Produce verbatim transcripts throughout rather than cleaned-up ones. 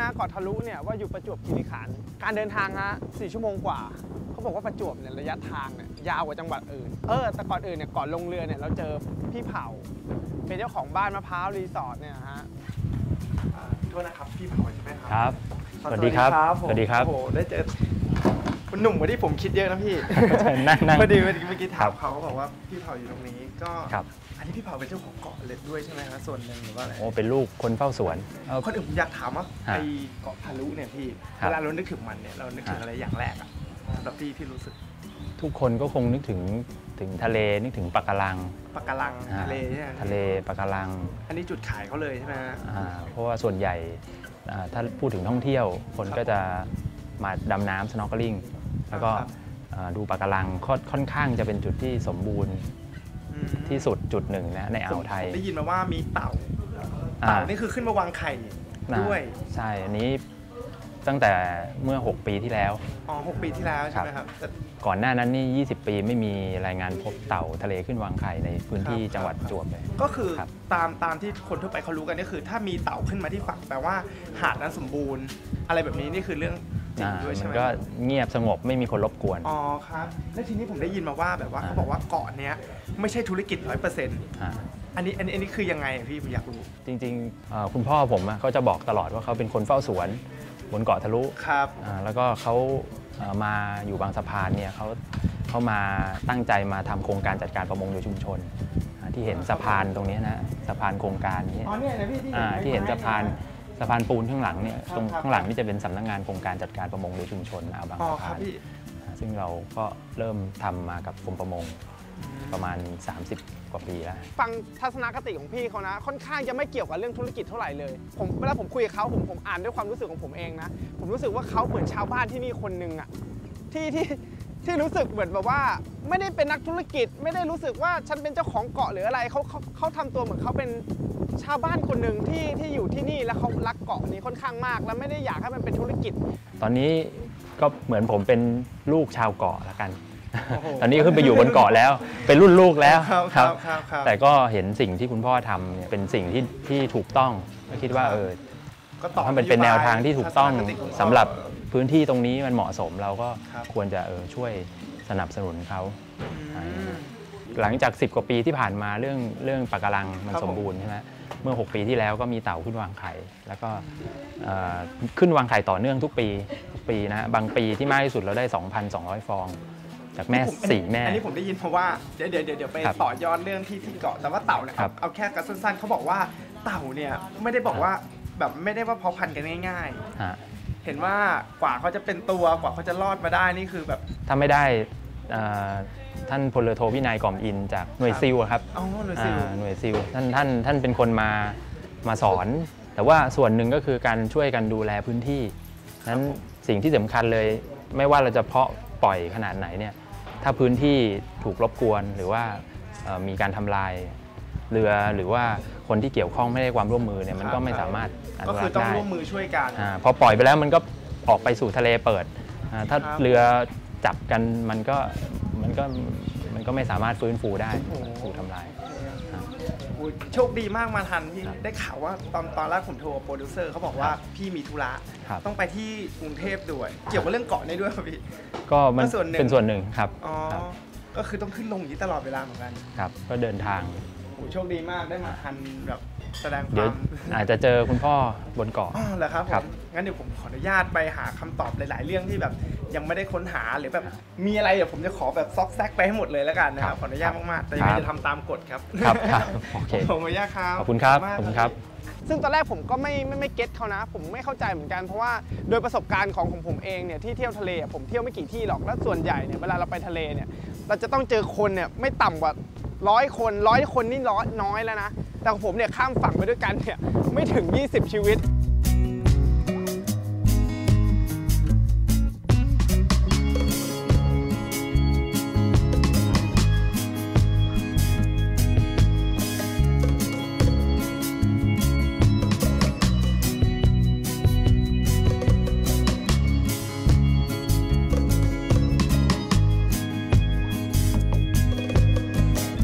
นะเกาะทะลุเนี่ยว่าอยู่ประจวบคีรีขันธ์การเดินทางฮะสี่ชั่วโมงกว่าเขาบอกว่าประจวบเนี่ยระยะทางเนี่ยยาวกว่าจังหวัดอื่นเออแต่ก่อนอื่นเนี่ยก่อนลงเรือเนี่ยเราเจอพี่เผาเป็นเจ้าของบ้านมะพร้าวรีสอร์ทเนี่ยฮะโทษนะครับพี่เผาใช่ไหมครับครับสวัสดีครับสวัสดีครับโอ้โหได้เจอคุณหนุ่มกว่าที่ผมคิดเยอะนะพี่นั่งนั่งพอดีเมื่อกี้ถามเขาเขาบอกว่าพี่เผาอยู่ตรงนี้ก็อันนี้พี่เผาเป็นเจ้าของเกาะเลยด้วยใช่ไหมครับส่วนหนึ่งหรือว่าอะไรโอ้เป็นลูกคนเฝ้าสวนคนอื่นผมอยากถามว่าไอเกาะทะลุเนี่ยพี่เวลาเรานึกถึงมันเนี่ยเรานึกถึงอะไรอย่างแรกอะสำหรับพี่ที่รู้สึกทุกคนก็คงนึกถึงถึงทะเลนึกถึงปะการังปะการังทะเลใช่ไหมทะเลปะการังอันนี้จุดขายเขาเลยใช่ไหมเพราะว่าส่วนใหญ่ถ้าพูดถึงท่องเที่ยวคนก็จะมาดำน้ำ snorkeling แล้วก็ดูปะการังค่อนข้างจะเป็นจุดที่สมบูรณ์ที่สุดจุดหนึ่งนะในอ่าวไทยได้ยินมาว่ามีเต่าเต่านี่คือขึ้นมาวางไข่ด้วยใช่อันนี้ตั้งแต่เมื่อหกปีที่แล้วอ๋อหกปีที่แล้วใช่ไหมครับก่อนหน้านั้นนี่ยี่สิบปีไม่มีรายงานพบเต่าทะเลขึ้นวางไข่ในพื้นที่จังหวัดประจวบเลยก็คือตามตามที่คนทั่วไปเขารู้กันก็คือถ้ามีเต่าขึ้นมาที่ฝั่งแปลว่าหาดนั้นสมบูรณ์อะไรแบบนี้นี่คือเรื่องจริงด้วยใช่ไหมมันก็เงียบสงบไม่มีคนรบกวนอ๋อครับแล้วทีนี้ผมได้ยินมาว่าแบบว่าเขาบอกว่าเกาะเนี้ยไม่ใช่ธุรกิจร้อยเปอร์เซ็นต์อันนี้อันนี้อันนี้คือยังไงพี่ผมอยากรู้จริงๆคุณพ่อผมเขาจะบอกตลอดว่าเขาเป็นคนเฝ้าสวนบนเกาะทะลุครับแล้วก็เขามาอยู่บางสะพานเนี่ยเขาเขามาตั้งใจมาทำโครงการจัดการประมงโดยชุมชนที่เห็นสะพานตรงนี้นะสะพานโครงการนี้ที่เห็นสะพานสะพานปูนข้างหลังเนี่ยตรงข้างหลังนี่จะเป็นสำนักงานโครงการจัดการประมงโดยชุมชนอ่าวบางสะพานซึ่งเราก็เริ่มทำมากับกรมประมงประมาณสามสิบกว่าปีแล้วฟังทัศนคติของพี่เขานะค่อนข้างจะไม่เกี่ยวกับเรื่องธุรกิจเท่าไหร่เลยผมเวลาผมคุยกับเขาผมผมอ่านด้วยความรู้สึกของผมเองนะผมรู้สึกว่าเขาเหมือนชาวบ้านที่นี่คนหนึ่งอะที่ที่ที่รู้สึกเหมือนแบบว่าไม่ได้เป็นนักธุรกิจไม่ได้รู้สึกว่าฉันเป็นเจ้าของเกาะหรืออะไรเขาเขาเขาทำตัวเหมือนเขาเป็นชาวบ้านคนหนึ่งที่ที่อยู่ที่นี่แล้วเขารักเกาะนี้ค่อนข้างมากแล้วไม่ได้อยากให้มันเป็นธุรกิจตอนนี้ก็เหมือนผมเป็นลูกชาวเกาะละกันตอนนี้ขึ้นไปอยู่บนเกาะแล้วเป็นรุ่นลูกแล้วครับแต่ก็เห็นสิ่งที่คุณพ่อทำเนี่ยเป็นสิ่งที่ที่ถูกต้องก็คิดว่าเออถ้ามันเป็นแนวทางที่ถูกต้องสำหรับพื้นที่ตรงนี้มันเหมาะสมเราก็ควรจะเออช่วยสนับสนุนเขาหลังจากสิบกว่าปีที่ผ่านมาเรื่องเรื่องปะการังมันสมบูรณ์ใช่ไหมเมื่อหกปีที่แล้วก็มีเต่าขึ้นวางไข่แล้วก็ขึ้นวางไข่ต่อเนื่องทุกปีทุกปีนะบางปีที่มากที่สุดเราได้ สองพันสองร้อย ฟองจากแม่สี่แม่อันนี้ผมได้ยินเพราะว่าเดี๋ยวเดี๋ยวเดี๋ยวไปต่อยอดเรื่องที่ที่เกาะแต่ว่าเต่าเนี่ยเอาแค่กระสั้นๆเขาบอกว่าเต่าเนี่ยไม่ได้บอกว่าแบบไม่ได้ว่าเพาะพันธุ์กันง่ายๆเห็นว่ากว่าเขาจะเป็นตัวกว่าเขาจะรอดมาได้นี่คือแบบถ้าไม่ได้ท่านพลเรือโทวินัยกล่อมอินจากหน่วยซิลครับหน่วยซิลหน่วยซิลท่านท่านท่านเป็นคนมามาสอนแต่ว่าส่วนหนึ่งก็คือการช่วยกันดูแลพื้นที่นั้นสิ่งที่สำคัญเลยไม่ว่าเราจะเพาะปล่อยขนาดไหนเนี่ยถ้าพื้นที่ถูกรบกวนหรือว่ามีการทำลายเรือหรือว่าคนที่เกี่ยวข้องไม่ได้ความร่วมมือเนี่ยมันก็ไม่สามารถอนุรักษ์ได้ก็คือต้องร่วมมือช่วยกันพอปล่อยไปแล้วมันก็ออกไปสู่ทะเลเปิดถ้าเรือจับกันมันก็มันก็มันก็ไม่สามารถฟื้นฟูได้ถูกทำลายโชคดีมากมาทันพี่ได้ข่าวว่าตอนตอนแรกผมโทรโปรดิวเซอร์เขาบอกว่าพี่มีธุระต้องไปที่กรุงเทพด้วยเกี่ยวกับเรื่องเกาะนี้ด้วยครับพี่ก็มันเป็นส่วนหนึ่งครับอ๋อก็คือต้องขึ้นลงอย่างนี้ตลอดเวลาเหมือนกันครับก็เดินทางโชคดีมากได้มาทันแบบแสดงความอาจจะเจอคุณพ่อบนเกาะอ๋อเหรอครับผมงั้นเดี๋ยวผมขออนุญาตไปหาคำตอบหลายๆเรื่องที่แบบยังไม่ได้ค้นหาหรือแบบมีอะไรเดี๋ยวผมจะขอแบบซอกแซกไปให้หมดเลยแล้วกันนะครับขออนุญาตมากๆแต่ยังไงจะทำตามกฎครับครับโอเคผมขออนุญาตครับขอบคุณครับขอบคุณครับซึ่งตอนแรกผมก็ไม่ไม่ไม่เก็ตเขานะผมไม่เข้าใจเหมือนกันเพราะว่าโดยประสบการณ์ของของผมเองเนี่ยที่เที่ยวทะเลผมเที่ยวไม่กี่ที่หรอกแล้วส่วนใหญ่เนี่ยเวลาเราไปทะเลเนี่ยเราจะต้องเจอคนเนี่ยไม่ต่ำกว่าร้อยคนร้อยคนนี่น้อยแล้วนะแต่ของผมเนี่ยข้ามฝั่งไปด้วยกันเนี่ยไม่ถึงยี่สิบชีวิต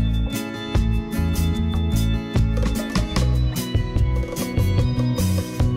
เ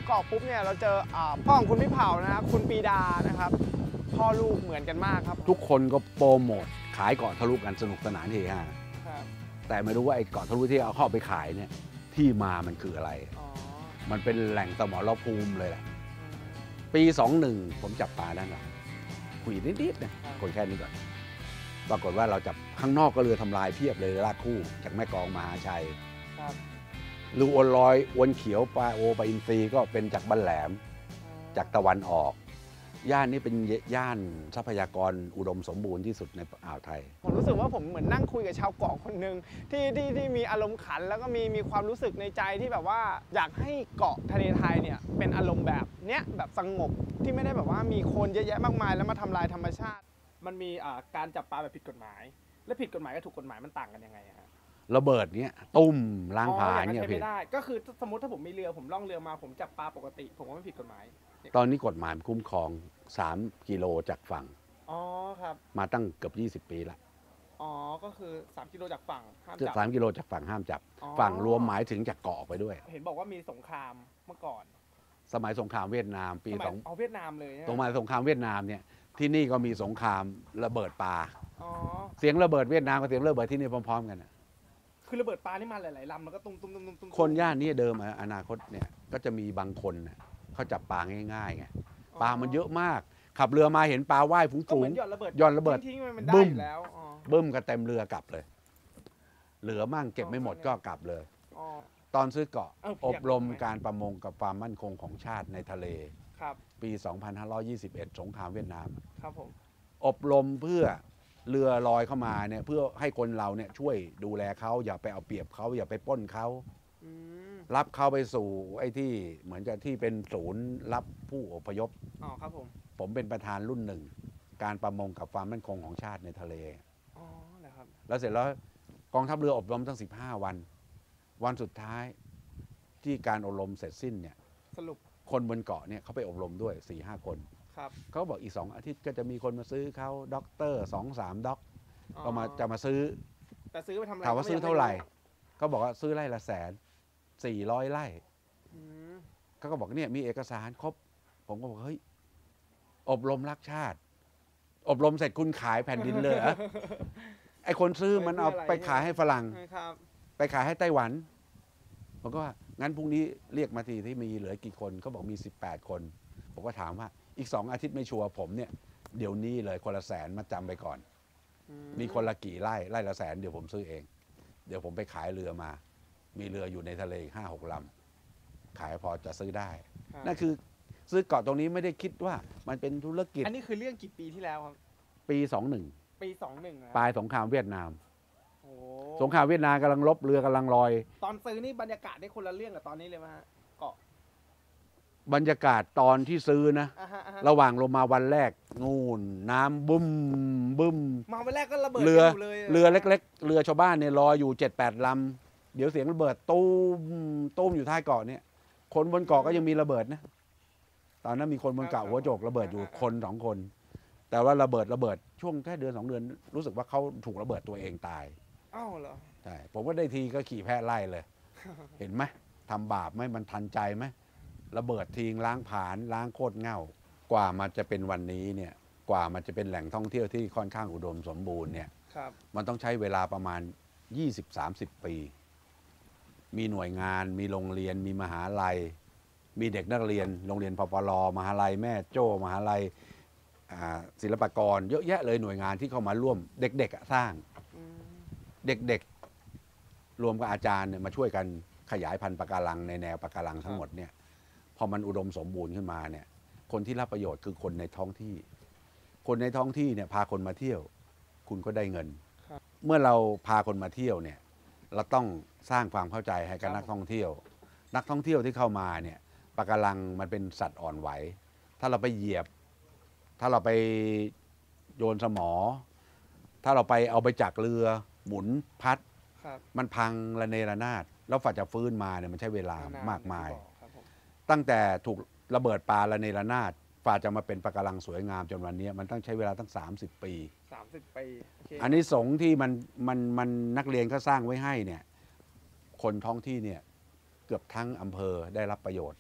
เกาะปุ๊บเนี่ยเราเจอพ่อของคุณพี่เผานะครับคุณปีดานะครับพ่อลูกเหมือนกันมากครับทุกคนก็โปรโมทขายเกาะทะลุกันสนุกสนานเฮฮาแต่ไม่รู้ว่าไอ้เกาะทะลุที่เอาเข้าไปขายเนี่ยที่มามันคืออะไรมันเป็นแหล่งสมรภูมิเลยแหละปีสองหนึ่งผมจับปลาด้านหลังคุยนิดๆนะคนแค่นี้ก่อนปรากฏว่าเราจับข้างนอกก็เรือทำลายเพียบเลยลากคู่จากแม่กลองมหาชัยลูกอวนลอยอวนเขียวปลาโอปลาอินทรีก็เป็นจากบ้านแหลมจากตะวันออกย่านนี้เป็นย่านทรัพยากรอุดมสมบูรณ์ที่สุดในอ่าวไทยผมรู้สึกว่าผมเหมือนนั่งคุยกับชาวเกาะคนหนึ่งที่ที่ที่มีอารมณ์ขันแล้วก็มีมีความรู้สึกในใจที่แบบว่าอยากให้เกาะทะเลไทยเนี่ยเป็นอารมณ์แบบเนี้ยแบบสงบที่ไม่ได้แบบว่ามีคนเยอะแยะมากมายแล้วมาทำลายธรรมชาติมันมีการจับปลาแบบผิดกฎหมายและผิดกฎหมายกับถูกกฎหมายมันต่างกันยังไงฮะระเบิดเนี้ยตุ้มล้างผลาญเนี่ยผิดไม่ได้ก็คือสมมติถ้าผมมีเรือผมล่องเรือมาผมจับปลาปกติผมว่าไม่ผิดกฎหมายตอนนี้กฎหมายคุ้มครองสามกิโลจากฝั่งอ๋อครับมาตั้งเกือบยี่สิบปีละอ๋อก็คือสามกิโลจากฝั่งห้ามจับสามกิโลจากฝั่งห้ามจับฝั่งรวมหมายถึงจากเกาะไปด้วยเห็นบอกว่ามีสงครามเมื่อก่อนสมัยสงครามเวียดนามปีสองเอาเวียดนามเลยสมัยสงครามเวียดนามเนี่ยที่นี่ก็มีสงครามระเบิดปลาเสียงระเบิดเวียดนามกับเสียงระเบิดที่นี่พร้อมๆกันคือระเบิดปลานี่มาหลายๆลำแล้วก็ตุ้มตุ้มตุ้มตุ้มคนย่านนี้เดิมอนาคตเนี่ยก็จะมีบางคนเขาจับปลาง่ายๆไงปลามันเยอะมากขับเรือมาเห็นปลาว่ายฝูงๆย้อนระเบิดย้อนระเบิดบึ้มแล้วบึ้มก็เต็มเรือกลับเลยเหลือมั่งเก็บไม่หมดก็กลับเลยตอนซื้อเกาะอบรมการประมงกับความมั่นคงของชาติในทะเลปี สองพันห้าร้อยยี่สิบเอ็ด สงครามเวียดนามครับผมอบรมเพื่อเรือลอยเข้ามาเนี่ยเพื่อให้คนเราเนี่ยช่วยดูแลเขาอย่าไปเอาเปรียบเขาอย่าไปปล้นเขารับเขาไปสู่ไอ้ที่เหมือนกับที่เป็นศูนย์รับผู้อพยพอ๋อครับผมผมเป็นประธานรุ่นหนึ่งการประมงกับความมั่นคงของชาติในทะเลอ๋อนะครับแล้วเสร็จแล้วกองทัพเรืออบรมตั้งสิบห้าวันวันสุดท้ายที่การอบรมเสร็จสิ้นเนี่ยสรุปคนบนเกาะเนี่ยเขาไปอบรมด้วย สี่ห้า คนเขาบอกอีกสองอาทิตย์ก็จะมีคนมาซื้อเขาด็อกเตอร์สองสามด็อกก็มาจะมาซื้อแต่ซื้อไปทำอะไรถามว่าซื้อเท่าไหร่ก็บอกว่าซื้อไร่ละแสนสี่ร้อยไร่เขาก็บอกเนี่ยมีเอกสารครบผมก็บอกเฮ้ยอบรมรักชาติอบรมเสร็จคุณขายแผ่นดินเลยเหรอไอคนซื้อมันเอาไปขายให้ฝรั่งไปขายให้ไต้หวันผมก็ว่างั้นพรุ่งนี้เรียกมาทีที่มีเหลือกี่คนเขาบอกมีสิบแปดคนผมก็ถามว่าอีกสองอาทิตย์ไม่ชัวร์ผมเนี่ยเดี๋ยวนี้เลยคนละแสนมาจำไปก่อนมีคนละกี่ไร่ไร่ละแสนเดี๋ยวผมซื้อเองเดี๋ยวผมไปขายเรือมามีเรืออยู่ในทะเลห้าหกลำขายพอจะซื้อได้นั่นคือซื้อเกาะตรงนี้ไม่ได้คิดว่ามันเป็นธุรกิจอันนี้คือเรื่องกี่ปีที่แล้วครับปีสองหนึ่งปีสองหนึ่งปลายสงครามเวียดนามสงครามเวียดนามกำลังลบเรือกำลังลอยตอนซื้อนี่บรรยากาศได้คนละเรื่องกับตอนนี้เลยไหมฮะเกาะบรรยากาศตอนที่ซื้อนะระหว่างลงมาวันแรกนู่นน้ำบึ้มบึ้มมาวันแรกก็ระเบิดเรือเรือเล็กๆเรือชาวบ้านเนี่ยลอยอยู่เจ็ดแปดลำเดี๋ยวเสียงระเบิดตุ้มตุ้มอยู่ท้ายเกาะเนี่ยคนบนเกาะก็ยังมีระเบิดนะตอนนั้นมีคนบนเกาะหัวโจกระเบิดอยู่คนสองคนแต่ว่าระเบิดระเบิดช่วงแค่เดือนสองเดือนรู้สึกว่าเขาถูกระเบิดตัวเองตายอ้าวเหรอใช่ผมก็ได้ทีก็ขี่แพะไล่เลยเห็นไหมทำบาปไหมมันทันใจไหมระเบิดทิ้งล้างผลาญล้างโคตรเง่ากว่ามันจะเป็นวันนี้เนี่ยกว่ามันจะเป็นแหล่งท่องเที่ยวที่ค่อนข้างอุดมสมบูรณ์เนี่ยมันต้องใช้เวลาประมาณ ยี่สิบถึงสามสิบ ปีมีหน่วยงานมีโรงเรียนมีมหาลัยมีเด็กนักเรียนโรงเรียนพปลมหาลัยแม่โจ้มหาลัยศิลปากรเยอะแยะเลยหน่วยงานที่เข้ามาร่วมเด็กๆสร้างเด็กๆรวมกับอาจารย์เนี่ยมาช่วยกันขยายพันธุ์ปะการังในแนวปะการังทั้งหมดเนี่ยพอมันอุดมสมบูรณ์ขึ้นมาเนี่ยคนที่รับประโยชน์คือคนในท้องที่คนในท้องที่เนี่ยพาคนมาเที่ยวคุณก็ได้เงินเมื่อเราพาคนมาเที่ยวเนี่ยเราต้องสร้างความเข้าใจให้กับนักท่องเที่ยวนักท่องเที่ยวที่เข้ามาเนี่ยปะการังมันเป็นสัตว์อ่อนไหวถ้าเราไปเหยียบถ้าเราไปโยนสมอถ้าเราไปเอาไปจากเรือหมุนพัดมันพังระเนระนาดแล้วฝ่าจะฟื้นมาเนี่ยมันใช้เวลามากมายตั้งแต่ถูกระเบิดปลาระเนระนาดฝ่าจะมาเป็นปะการังสวยงามจนวันนี้มันต้องใช้เวลาตั้งสามสิบปีสามสิบปีอันนี้สงที่มันมันมันนักเรียนเขาสร้างไว้ให้เนี่ยคนท้องที่เนี่ยเกือบทั้งอำเภอได้รับประโยชน์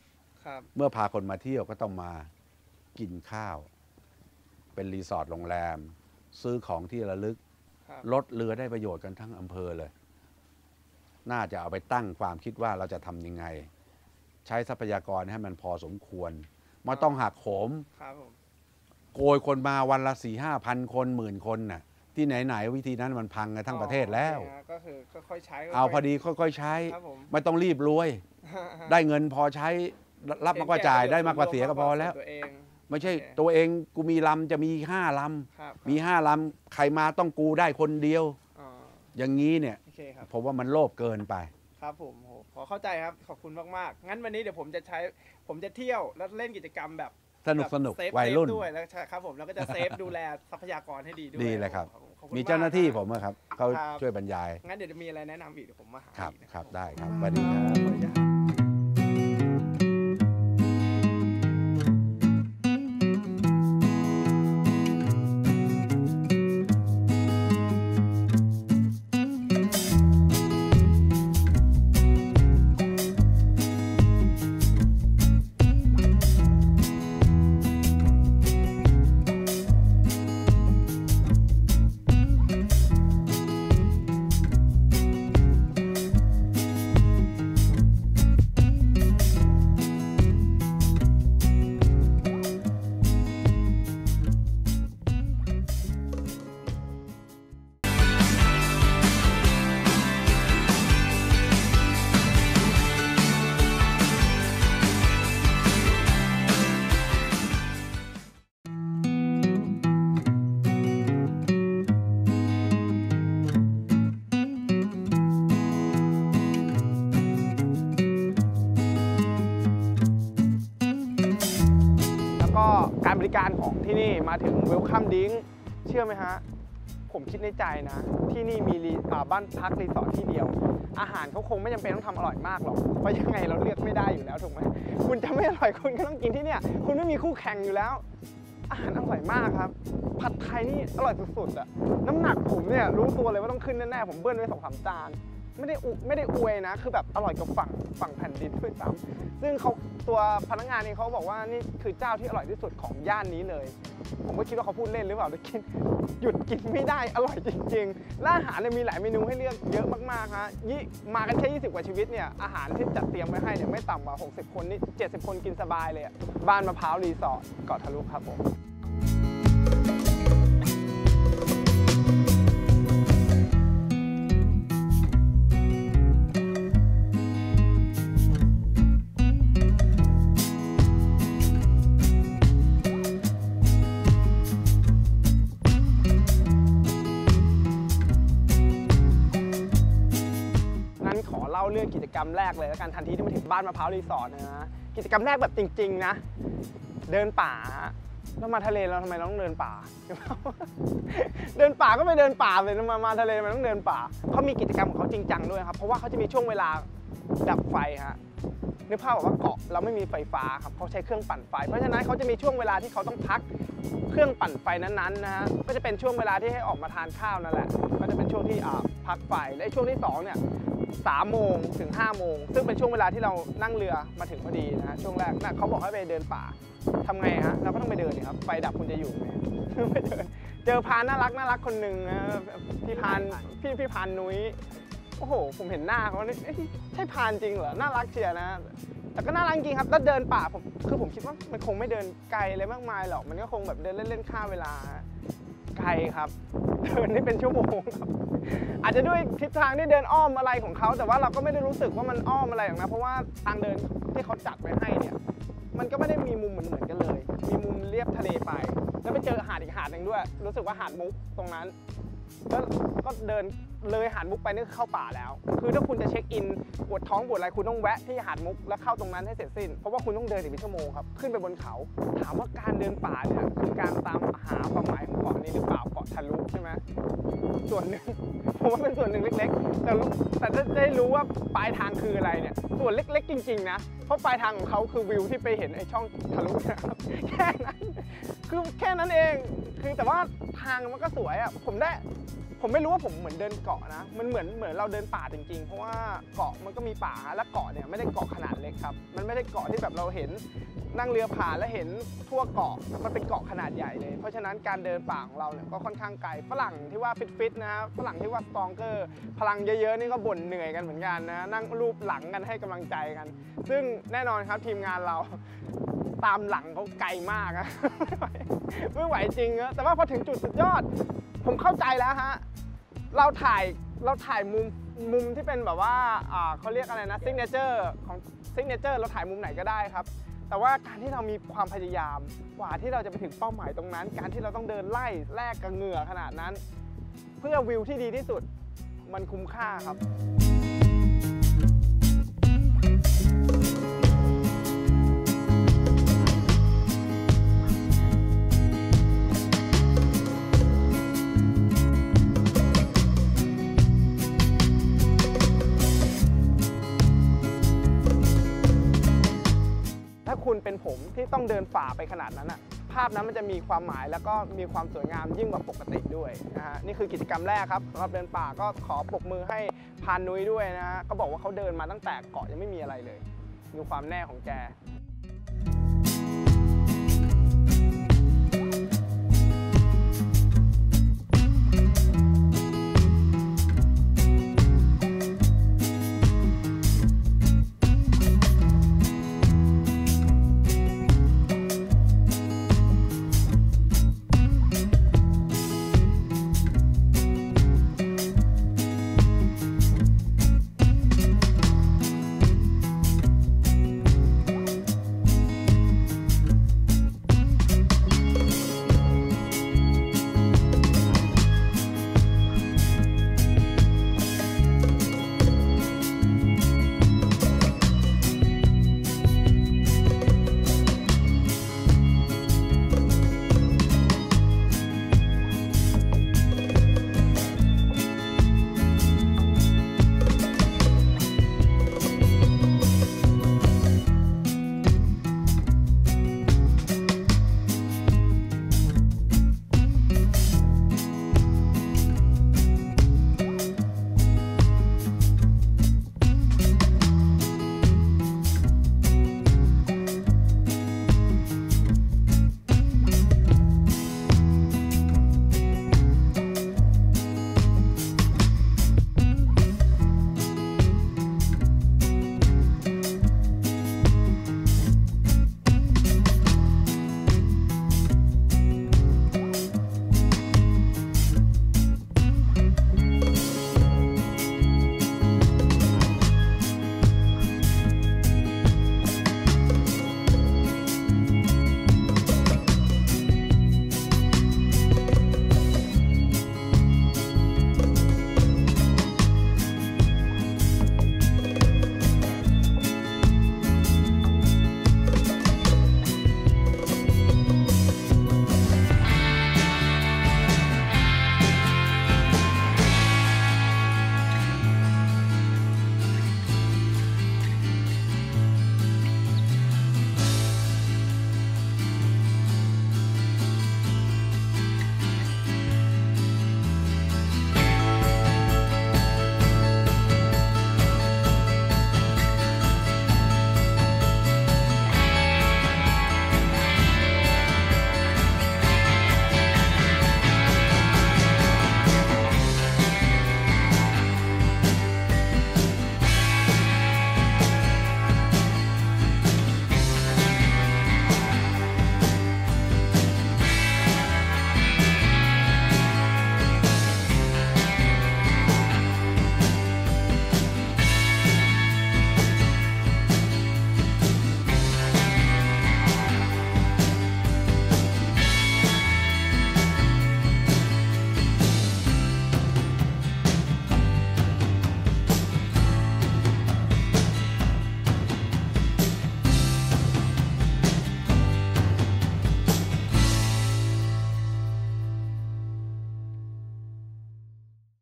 เมื่อพาคนมาเที่ยวก็ต้องมากินข้าวเป็นรีสอร์ทโรงแรมซื้อของที่ระลึกรถเรือได้ประโยชน์กันทั้งอำเภอเลยน่าจะเอาไปตั้งความคิดว่าเราจะทำยังไงใช้ทรัพยากรให้มันพอสมควรไม่ต้องหักโหมโกยคนมาวันละสี่ห้าพันคนหมื่นคนน่ะที่ไหนๆวิธีนั้นมันพังกันทั้งประเทศแล้วก็คือค่อยๆใช้เอาพอดีค่อยๆใช้ไม่ต้องรีบรวยได้เงินพอใช้รับมากกว่าจ่ายได้มากกว่าเสียก็พอแล้วไม่ใช่ตัวเองกูมีลำจะมีห้าลำมีห้าลำใครมาต้องกูได้คนเดียวอย่างนี้เนี่ยผมว่ามันโลภเกินไปครับผมขอเข้าใจครับขอบคุณมากๆงั้นวันนี้เดี๋ยวผมจะใช้ผมจะเที่ยวแล้วเล่นกิจกรรมแบบสนุกสนุกวัยรุ่นด้วยแล้วครับผมแล้วก็จะเซฟดูแลทรัพยากรให้ดีด้วยดีเลยครับมีเจ้าหน้าที่ผมครับเขาช่วยบรรยายงั้นเดี๋ยวจะมีอะไรแนะนำอีกเดี๋ยวผมมาหาครับครับได้ครับสวัสดีครับการบริการของที่นี่มาถึงเวลคัมดิ้งเชื่อไหมฮะผมคิดในใจนะที่นี่มีบ้านพักรีสอร์ทที่เดียวอาหารเขาคงไม่จำเป็นต้องทำอร่อยมากหรอกเพราะยังไงเราเลือกไม่ได้อยู่แล้วถูกไหมคุณจะไม่อร่อยคุณก็ต้องกินที่เนี่ยคุณไม่มีคู่แข่งอยู่แล้วอาหารอร่อยมากครับผัดไทยนี่อร่อยสุดๆอะน้ำหนักผมเนี่ยรู้ตัวเลยว่าต้องขึ้นแน่ๆผมเบิ้ลไปสองสามจานไม่ได้ไม่ได้อวยนะคือแบบอร่อยกว่าฝั่งฝั่งแผ่นดินด้วยซ้ำซึ่งเขาตัวพนักงานนี่เขาบอกว่านี่คือเจ้าที่อร่อยที่สุดของย่านนี้เลยผมก็คิดว่าเขาพูดเล่นหรือเปล่าแต่กินหยุดกินไม่ได้อร่อยจริงๆและอาหารเนี่ยมีหลายเมนูให้เลือกเยอะมากๆฮะยี่มากันแค่ยี่สิบกว่าชีวิตเนี่ยอาหารที่จัดเตรียมไว้ให้เนี่ยไม่ต่ำกว่าหกสิบคนนี่เจ็ดสิบคนกินสบายเลยบ้านมะพร้าวรีสอร์ทเกาะทะลุครับผมเรื่องกิจกรรมแรกเลยแล้วกันทันทีที่มาถึงบ้านมะพร้าวรีสอร์ทนะกิจกรรมแรกแบบจริงๆนะเดินป่าแล้วมาทะเลเราทำไมเราต้องเดินป่าเดินป่าก็ไปเดินป่าเลยมามาทะเลมันต้องเดินป่าเขามีกิจกรรมของเขาจริงจังด้วยครับเพราะว่าเขาจะมีช่วงเวลาดับไฟฮะนึกภาพว่าเกาะเราไม่มีไฟฟ้าครับเขาใช้เครื่องปั่นไฟเพราะฉะนั้นเขาจะมีช่วงเวลาที่เขาต้องพักเครื่องปั่นไฟนั้นๆนะฮะก็จะเป็นช่วงเวลาที่ให้ออกมาทานข้าวนั่นแหละก็จะเป็นช่วงที่พักไฟและช่วงที่สองเนี่ยสามโมงถึงห้าโมงซึ่งเป็นช่วงเวลาที่เรานั่งเรือมาถึงพอดีนะช่วงแรกนะเขาบอกให้ไปเดินป่าทำไงฮะเราก็ต้องไปเดินครับไฟดับคุณจะอยู่ไหมไม่เดินเจอพานน่ารักน่ารักคนหนึ่งนะพี่พานพี่พี่พานนุ้ยโอ้โหผมเห็นหน้าเขาเนี่ยใช่พานจริงเหรอน่ารักเชียร์นะแต่ก็น่ารักจริงครับแล้วเดินป่าผมคือผมคิดว่ามันคงไม่เดินไกลอะไรมากมายหรอกมันก็คงแบบเดินเล่นๆฆ่าเวลาไกลครับเดินนี่เป็นชั่วโมงครับอาจจะด้วยทิศทางที่เดินอ้อมอะไรของเขาแต่ว่าเราก็ไม่ได้รู้สึกว่ามันอ้อมอะไรหรอกนะเพราะว่าทางเดินที่เขาจัดไว้ให้เนี่ยมันก็ไม่ได้มีมุมเหมือนเหมือนกันเลยมีมุมเลียบทะเลไปแล้วไปเจอหาดอีกหาดหนึ่งด้วยรู้สึกว่าหาดมุกตรงนั้นแล้วก็เดินเลยหาดมุกไปนี่เข้าป่าแล้วคือถ้าคุณจะเช็คอินปวดท้องปวดอะไรคุณต้องแวะที่หาดมุกแล้วเข้าตรงนั้นให้เสร็จสิ้นเพราะว่าคุณต้องเดินอีกเป็นชั่วโมงครับขึ้นไปบนเขาถามว่าการเดินป่าเนี่ยคือการตามหาความหมายของเกาะนี้หรือเปล่าเกาะทะลุใช่ไหมส่วนหนึ่งผมว่าเป็นส่วนหนึ่งเล็กๆแต่แต่ถ้าได้รู้ว่าปลายทางคืออะไรเนี่ยส่วนเล็กๆจริงๆนะเพราะปลายทางของเขาคือวิวที่ไปเห็นไอ้ช่องทะลุนะครับแค่นั้นคือแค่นั้นเองคือแต่ว่าทางมันก็สวยอ่ะผมได้ผมไม่รู้ว่าผมเหมือนเดินเกาะนะมันเหมือนเหมือนเราเดินป่าจริงๆเพราะว่าเกาะมันก็มีป่าและเกาะเนี่ยไม่ได้เกาะขนาดเล็กครับมันไม่ได้เกาะที่แบบเราเห็นนั่งเรือผ่านแล้วเห็นทั่วเกาะมันเป็นเกาะขนาดใหญ่เลยเพราะฉะนั้นการเดินป่าของเราเนี่ยก็ค่อนข้างไกลฝรั่งที่ว่าฟิตๆนะฝรั่งที่ว่าสตรองเกอร์พลังเยอะๆนี่ก็บ่นเหนื่อยกันเหมือนกันนะนั่งรูปหลังกันให้กำลังใจกันซึ่งแน่นอนครับทีมงานเราตามหลังเขาไกลมากอะ ไม่ไหวจริงนะแต่ว่าพอถึงจุดสุดยอดผมเข้าใจแล้วฮะเราถ่ายเราถ่ายมุมมุมที่เป็นแบบว่าอ่าเขาเรียกอะไรนะซิกเนเจอร์ของซิกเนเจอร์เราถ่ายมุมไหนก็ได้ครับแต่ว่าการที่เรามีความพยายามกว่าที่เราจะไปถึงเป้าหมายตรงนั้นการที่เราต้องเดินไล่แลกกับเหงื่อขนาดนั้น เพื่อวิวที่ดีที่สุดมันคุ้มค่าครับถ้าคุณเป็นผมที่ต้องเดินฝ่าไปขนาดนั้นอะภาพนั้นมันจะมีความหมายแล้วก็มีความสวยงามยิ่งกว่าปกติด้วยนะฮะนี่คือกิจกรรมแรกครับสำหรับเดินป่าก็ขอปรบมือให้พานนุ้ยด้วยนะฮะก็บอกว่าเขาเดินมาตั้งแต่เกาะยังไม่มีอะไรเลยดูความแน่ของแก